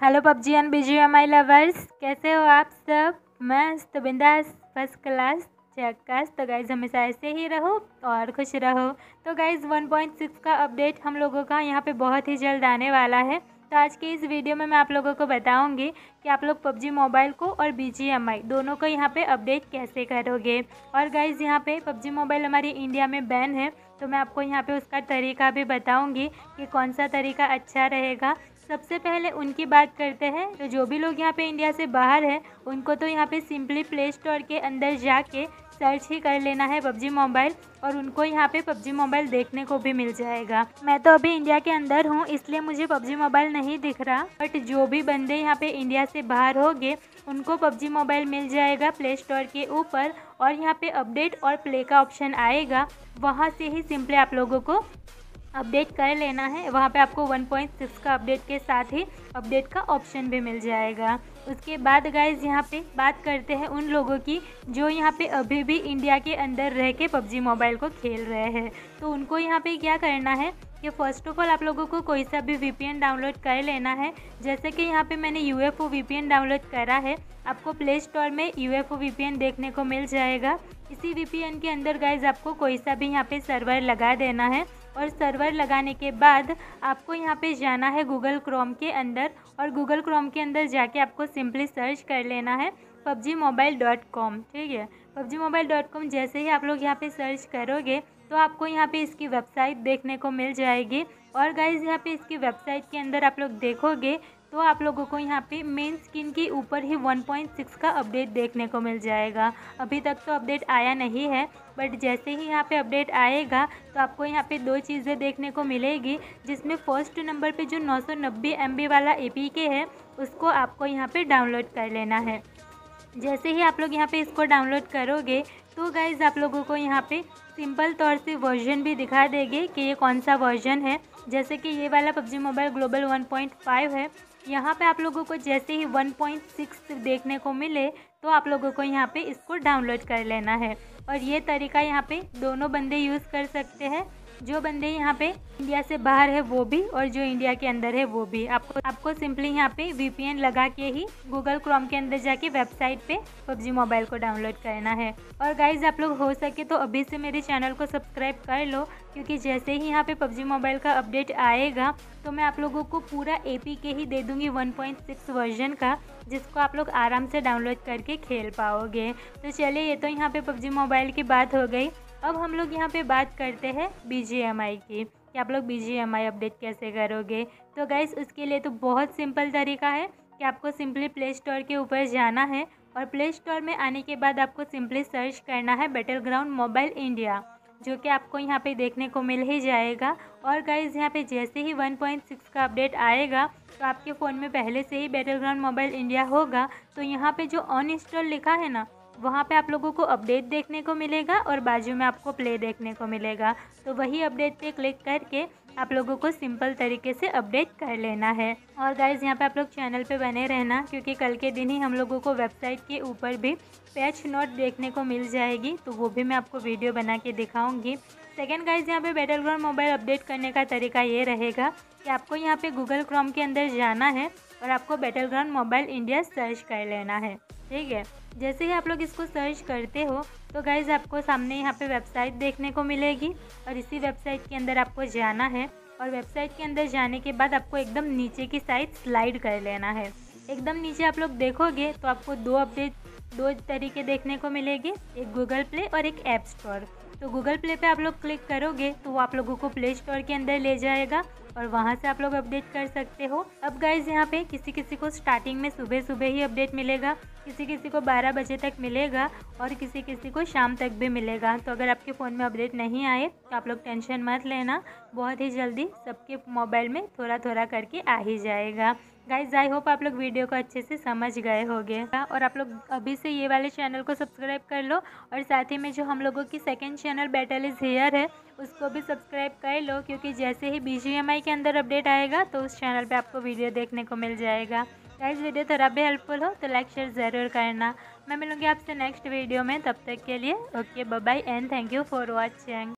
Hello PUBG and BGMI lovers, कैसे हो आप सब। मस्त बिंदास फर्स्ट क्लास झक्कास। तो गाइज़ हमेशा ऐसे ही रहो और खुश रहो। तो गाइज़ 1.6 का अपडेट हम लोगों का यहाँ पे बहुत ही जल्द आने वाला है। तो आज की इस वीडियो में मैं आप लोगों को बताऊंगी कि आप लोग पबजी मोबाइल को और बीजीएमआई दोनों को यहाँ पे अपडेट कैसे करोगे। और गाइज़ यहाँ पे पबजी मोबाइल हमारी इंडिया में बैन है, तो मैं आपको यहाँ पे उसका तरीका भी बताऊंगी कि कौन सा तरीका अच्छा रहेगा। सबसे पहले उनकी बात करते हैं। तो जो भी लोग यहाँ पे इंडिया से बाहर हैं उनको तो यहाँ पे सिंपली प्ले स्टोर के अंदर जाके सर्च ही कर लेना है पबजी मोबाइल, और उनको यहाँ पे पबजी मोबाइल देखने को भी मिल जाएगा। मैं तो अभी इंडिया के अंदर हूँ इसलिए मुझे पबजी मोबाइल नहीं दिख रहा, बट जो भी बंदे यहाँ पे इंडिया से बाहर होंगे उनको पबजी मोबाइल मिल जाएगा प्ले स्टोर के ऊपर, और यहाँ पे अपडेट और प्ले का ऑप्शन आएगा। वहाँ से ही सिंपली आप लोगों को अपडेट कर लेना है। वहाँ पे आपको 1.6 का अपडेट के साथ ही अपडेट का ऑप्शन भी मिल जाएगा। उसके बाद गाइज़ यहाँ पे बात करते हैं उन लोगों की जो यहाँ पे अभी भी इंडिया के अंदर रह के पबजी मोबाइल को खेल रहे हैं। तो उनको यहाँ पे क्या करना है कि फ़र्स्ट ऑफ ऑल आप लोगों को कोई सा भी VPN डाउनलोड कर लेना है। जैसे कि यहाँ पे मैंने UFO VPN डाउनलोड करा है। आपको प्ले स्टोर में UFO VPN देखने को मिल जाएगा। इसी VPN के अंदर गाइज़ आपको कोई सा भी यहाँ पे सर्वर लगा देना है, और सर्वर लगाने के बाद आपको यहाँ पे जाना है गूगल क्रोम के अंदर, और गूगल क्रोम के अंदर जाके आपको सिंपली सर्च कर लेना है PUBGMobile.com। ठीक है, PUBGMobile.com जैसे ही आप लोग यहाँ पे सर्च करोगे तो आपको यहाँ पे इसकी वेबसाइट देखने को मिल जाएगी। और गाइज़ यहाँ पे इसकी वेबसाइट के अंदर आप लोग देखोगे तो आप लोगों को यहाँ पे मेन स्क्रीन के ऊपर ही 1.6 का अपडेट देखने को मिल जाएगा। अभी तक तो अपडेट आया नहीं है, बट जैसे ही यहाँ पे अपडेट आएगा तो आपको यहाँ पे दो चीज़ें देखने को मिलेगी, जिसमें फर्स्ट नंबर पे जो 990 MB वाला APK है उसको आपको यहाँ पे डाउनलोड कर लेना है। जैसे ही आप लोग यहाँ पे इसको डाउनलोड करोगे तो गाइज़ आप लोगों को यहाँ पे सिंपल तौर से वर्जन भी दिखा देंगे कि ये कौन सा वर्जन है। जैसे कि ये वाला पबजी मोबाइल ग्लोबल 1.5 है। यहाँ पे आप लोगों को जैसे ही 1.6 देखने को मिले तो आप लोगों को यहाँ पे इसको डाउनलोड कर लेना है। और ये तरीका यहाँ पे दोनों बंदे यूज़ कर सकते हैं, जो बंदे यहाँ पे इंडिया से बाहर है वो भी, और जो इंडिया के अंदर है वो भी। आपको सिंपली यहाँ पे VPN लगा के ही गूगल क्रोम के अंदर जाके वेबसाइट पे पबजी मोबाइल को डाउनलोड करना है। और गाइज़ आप लोग हो सके तो अभी से मेरे चैनल को सब्सक्राइब कर लो, क्योंकि जैसे ही यहाँ पे पबजी मोबाइल का अपडेट आएगा तो मैं आप लोगों को पूरा APK ही दे दूँगी 1.6 वर्जन का, जिसको आप लोग आराम से डाउनलोड करके खेल पाओगे। तो चलिए, ये तो यहाँ पे पबजी मोबाइल की बात हो गई। अब हम लोग यहाँ पे बात करते हैं BGMI की, कि आप लोग BGMI अपडेट कैसे करोगे। तो गाइस उसके लिए तो बहुत सिंपल तरीका है कि आपको सिंपली प्ले स्टोर के ऊपर जाना है, और प्ले स्टोर में आने के बाद आपको सिंपली सर्च करना है बैटलग्राउंड मोबाइल इंडिया, जो कि आपको यहाँ पे देखने को मिल ही जाएगा। और गाइज़ यहाँ पे जैसे ही 1.6 का अपडेट आएगा तो आपके फ़ोन में पहले से ही बैटलग्राउंड मोबाइल इंडिया होगा। तो यहाँ पे जो अनइंस्टॉल लिखा है ना, वहाँ पे आप लोगों को अपडेट देखने को मिलेगा और बाजू में आपको प्ले देखने को मिलेगा। तो वही अपडेट पे क्लिक करके आप लोगों को सिंपल तरीके से अपडेट कर लेना है। और गाइज़ यहाँ पे आप लोग चैनल पे बने रहना, क्योंकि कल के दिन ही हम लोगों को वेबसाइट के ऊपर भी पैच नोट देखने को मिल जाएगी, तो वो भी मैं आपको वीडियो बना के दिखाऊंगी। सेकेंड गाइज़ यहाँ पे बैटलग्राउंड मोबाइल अपडेट करने का तरीका ये रहेगा कि आपको यहाँ पे गूगल क्रोम के अंदर जाना है और आपको बैटलग्राउंड मोबाइल इंडिया सर्च कर लेना है। ठीक है, जैसे ही आप लोग इसको सर्च करते हो तो गाइज़ आपको सामने यहाँ पे वेबसाइट देखने को मिलेगी, और इसी वेबसाइट के अंदर आपको जाना है। और वेबसाइट के अंदर जाने के बाद आपको एकदम नीचे की साइड स्लाइड कर लेना है। एकदम नीचे आप लोग देखोगे तो आपको दो तरीके देखने को मिलेंगे, एक गूगल प्ले और एक ऐप स्टोर। तो गूगल प्ले पे आप लोग क्लिक करोगे तो वो आप लोगों को प्ले स्टोर के अंदर ले जाएगा, और वहाँ से आप लोग अपडेट कर सकते हो। अब गाइज़ यहाँ पे किसी किसी को स्टार्टिंग में सुबह सुबह ही अपडेट मिलेगा, किसी किसी को 12 बजे तक मिलेगा, और किसी किसी को शाम तक भी मिलेगा। तो अगर आपके फ़ोन में अपडेट नहीं आए तो आप लोग टेंशन मत लेना, बहुत ही जल्दी सबके मोबाइल में थोड़ा थोड़ा करके आ ही जाएगा। गाइज़ आई होप आप लोग वीडियो को अच्छे से समझ गए होंगे, और आप लोग अभी से ये वाले चैनल को सब्सक्राइब कर लो, और साथ ही में जो हम लोगों की second channel battle is here है उसको भी सब्सक्राइब कर लो, क्योंकि जैसे ही BGMI के अंदर अपडेट आएगा तो उस चैनल पे आपको वीडियो देखने को मिल जाएगा। गाइज़ वीडियो थोड़ा भी हेल्पफुल हो तो लाइक शेयर ज़रूर करना। मैं मिलूँगी आपसे नेक्स्ट वीडियो में, तब तक के लिए okay bye bye and thank you for watching.